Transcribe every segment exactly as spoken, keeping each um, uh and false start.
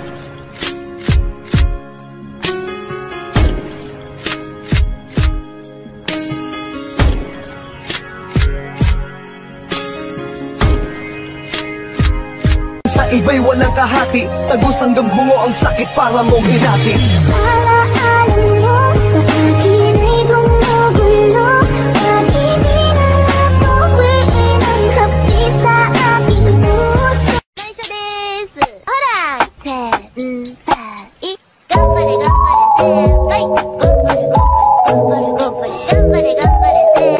Iba'y walang kahati, tagos hanggang bungo ang sakit para mong hinati. Alaala mo sa akin ay gumugulo, pag-ibig na napuwiin ang hapi sa aking puso. Naisa desu! Alright! Senpai! Ganbare, ganbare, senpai! Ganbare, ganbare, ganbare, ganbare, ganbare, senpai!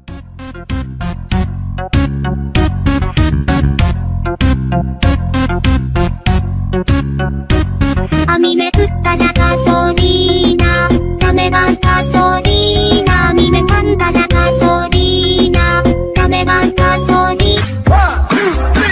A mí me gusta la gasolina, dame más gasolina. A mí me encanta la gasolina, dame más gasolina. One, two, three,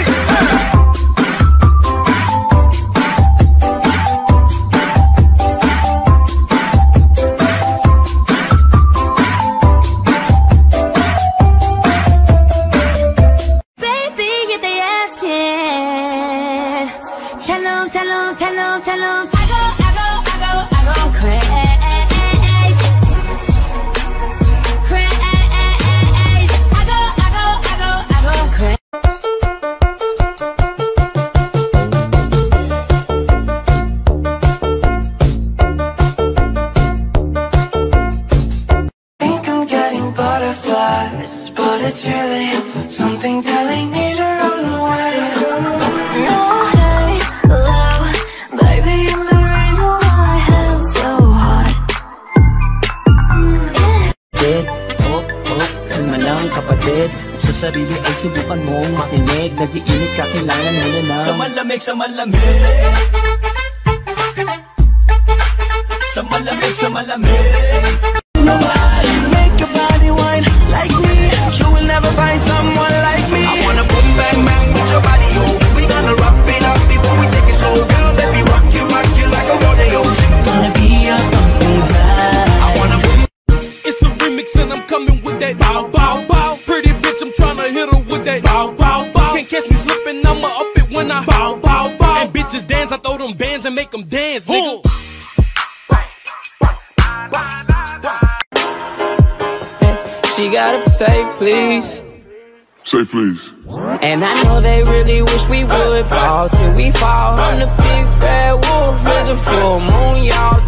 Baby, you they asking. Tell 'em, tell 'em, tell 'em, tell 'em. But it's really something telling me to run away. No, hey, love, baby, you're the reason why I held so hard. Kapatid, oh, oh, kalma lang kapatid. Sa sarili ay subukan mong makinig. Nag-iinit ka, kailangan mo na lang. Sa malamig, sa malamig. Sa malamig, sa malamig. Nobody make your body wine like me. You will never find someone like me. I wanna boom bang bang with your body, yo. We gonna rock it up before we take it slow. Girl, let me rock you, rock you like a rodeo. It's gonna be a bumpy ride. I wanna boom. It's a remix and I'm coming with that bow bow bow. Pretty bitch, I'm tryna hit her with that bow bow bow. Can't catch me slipping, I'ma up it when I bow bow bow. And bitches dance, I throw them bands and make them dance, nigga. She gotta say please. Say please. And I know they really wish we would ball till we fall. I'm the big bad wolf, it's a full moon, y'all.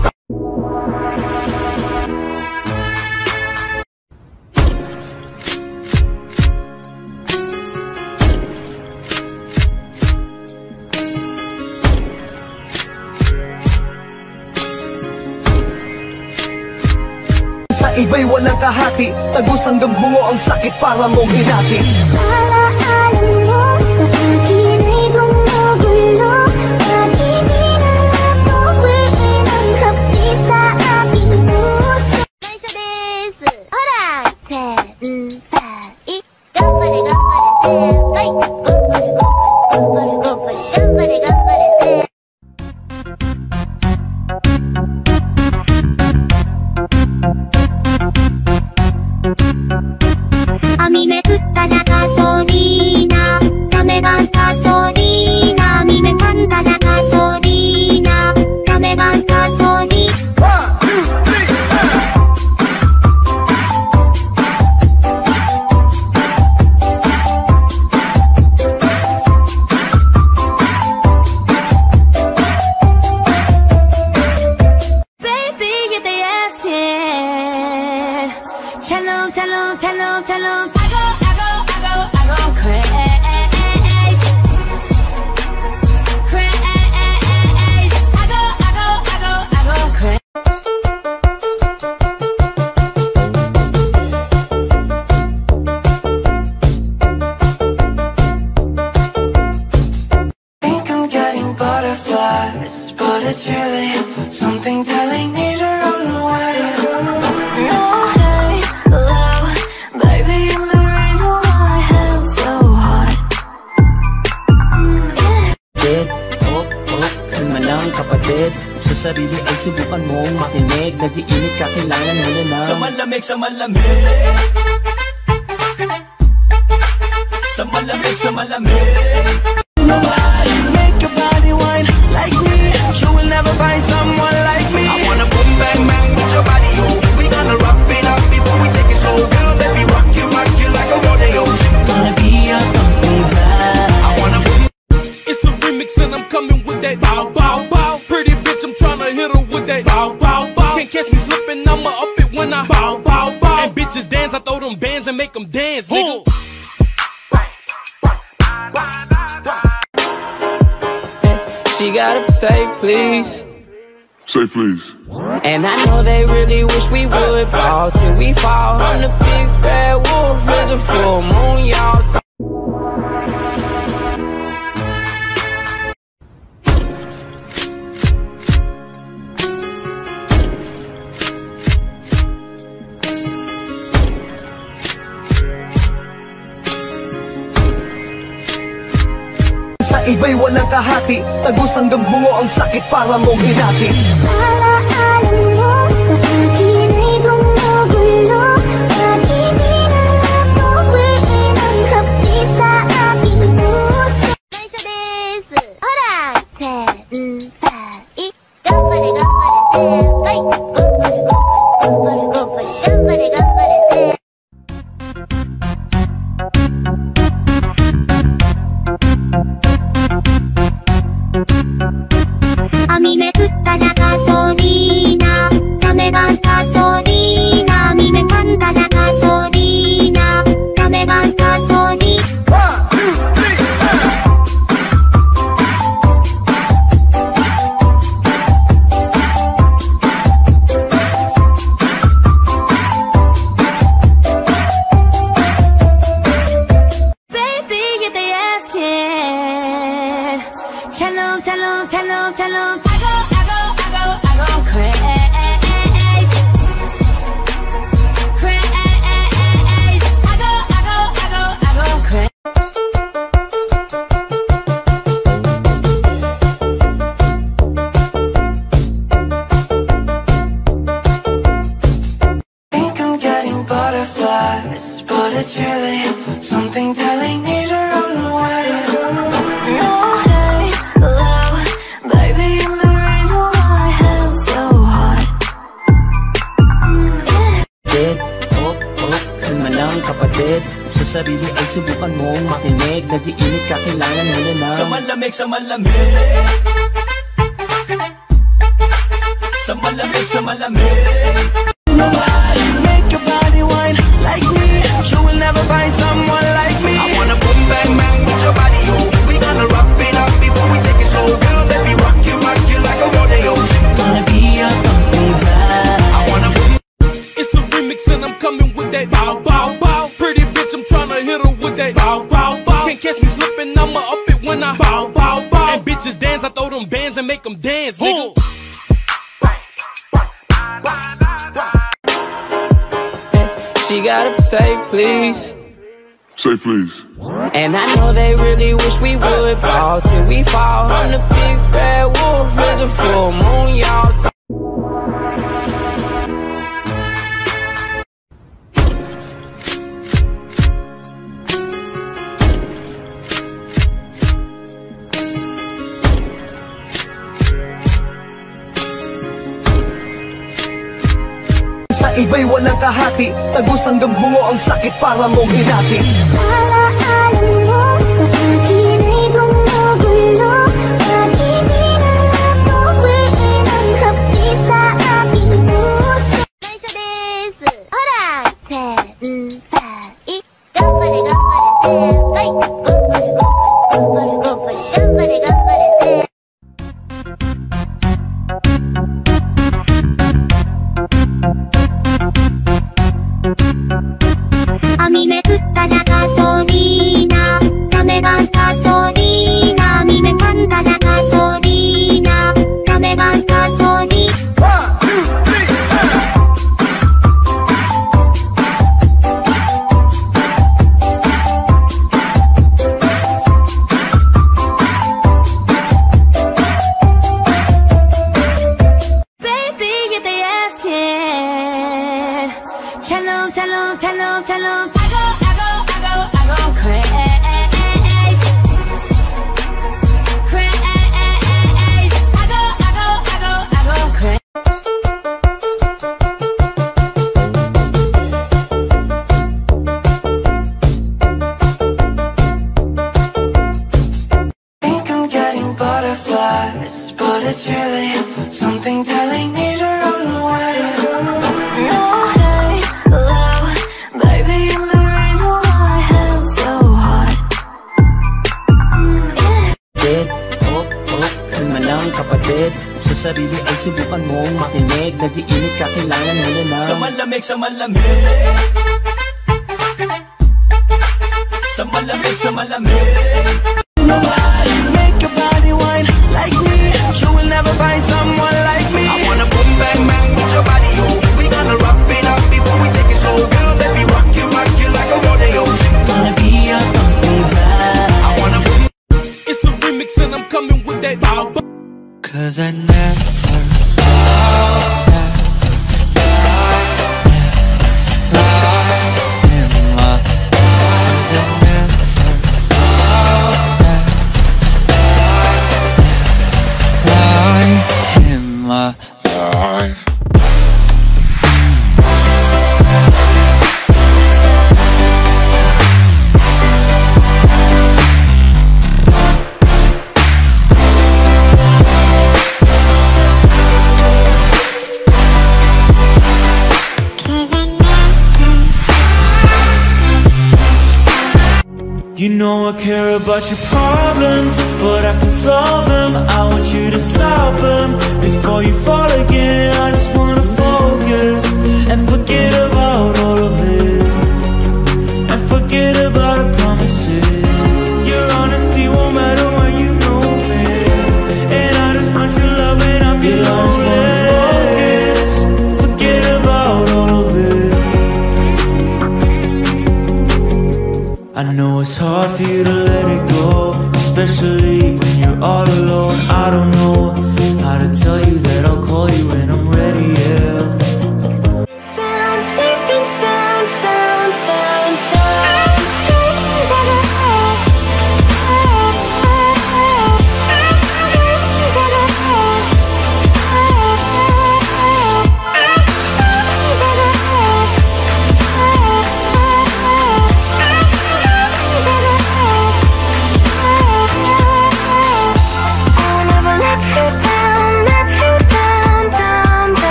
Iba'y walang kahati, tagos hanggang bungo ang sakit para mong hinati. Alaala mo sa akin ay gumugulo, pag-ibig na napuwiin ang hapi sa aking puso. Naisa desu! Alright! Senpai! Ganbare, ganbare, senpai! Ganbare, ganbare, ganbare, ganbare, ganbare, senpai! A mí me gusta la gasolina, dame más gasolina. A mí me encanta la gasolina, dame más gasolina. One, two, three, Baby, you they asking. Tell 'em, tell 'em, tell 'em, tell 'em. I go, I go, I go, I go crazy. Crazy. I go, I go, I go, I go crazy. Think I'm getting butterflies, but it's really something telling me to run away. No, hey, love, baby, you're the reason why I held so hard. Kapatid, oh, oh, kalma lang kapatid. Sa sarili ay subukan mong makinig. Nag-iinit ka, kailangan mo na lang. Sa malamig, sa malamig. Sa malamig, sa malamig. Nobody make your body wine like me. and make them dance, nigga. She gotta say please. Say please. And I know they really wish we would ball till we fall. I'm the big bad wolf, it's a full moon, y'all. Sa iba'y walang kahati, tagos hanggang bungo ang sakit para mong hinati. Alaala mo sa akin ay gumugulo. Pag-ibig na napuwiin ang hapdi sa aking puso. Naisa desu. Alright. Senpai. Ganbare, ganbare, senpai. Ganbare, ganbare, ganbare, ganbare, ganbare, senpai. Ami me gusta la gasolina, dame más gasolina. A mí me encanta la gasolina, dame más gasolina. Baby, if they asking, tell 'em, tell 'em, tell 'em, tell 'em. I go, I go, I go, I go crazy. Crazy. I go, I go, I go, I go crazy. Think I'm getting butterflies, but it's really something telling me to run away. No, hey, love, baby, you're the reason why I held so hard. Dead, oh, oh, kalma lang kapatid. Sa sarili ay subukan mong makinig. Nag-iinit ka, kailangan mo na lang. Sa malamig, sa malamig. Sa malamig, sa malamig. Nobody make your body wine like me. You will never find someone like me. I wanna boom bang bang with your body, yo. We gonna rock it up before we take it slow. Girl, let me rock you, rock you like a rodeo. It's gonna be a bumpy ride. I wanna boom. It's a remix and I'm coming with that bow, bow, bow. Pretty bitch, I'm tryna hit her with that bow, bow, bow. Can't catch me slipping, I'ma up it when I bow, bow, bow. And bitches dance, I throw them bands and make them dance, nigga. She gotta say please. Say please. And I know they really wish we would ball till we fall. I'm the big bad wolf, it's a full moon, y'all. Sa iba'y walang kahati, tagos hanggang bungo ang sakit para mong hinati. Alaala mo sa akin ay gumugulo. Pag-ibig na napuwiin ang hapdi sa aking puso. Naisa desu. Alright. Senpai. Ganbare, ganbare, senpai. Ganbare, ganbare, ganbare, ganbare, ganbare, senpai. A mí me gusta la gasolina, dame más gasolina. A mí me encanta la gasolina, dame más gasolina. Baby, if they asking, tell 'em, tell 'em, tell 'em, tell 'em. I go, I go, I go, I go crazy. Crazy. I go, I go, I go, I go crazy. Think I'm getting butterflies, but it's really something telling me to run away. No, hey, love, baby, you're the kalma lang kapatid. Sa sarili ay subukan mong makinig. Nag-iinit ka, kailangan mo na ng Sa malamig, sa malamig Sa malamig, sa malamig Nobody make your body wine like me. You will never find someone like me. I wanna boom bang bang with your body, yo. We gonna rock it up before we take it slow. Girl, let me rock you, rock you like a rodeo. It's gonna be a funky ride. I wanna boom. It's a remix and I'm coming with that bow bow. Cause I never fall, You know I care about your problems, but I can solve them. I want you to stop them before you fall again. I just wanna focus and forget about all of this, and forget about our promises. Your honesty won't matter when you know me, and I just want your love and I feel yeah, focus, forget about all of this. I know it's hard for you to let it go, especially when you're all alone. I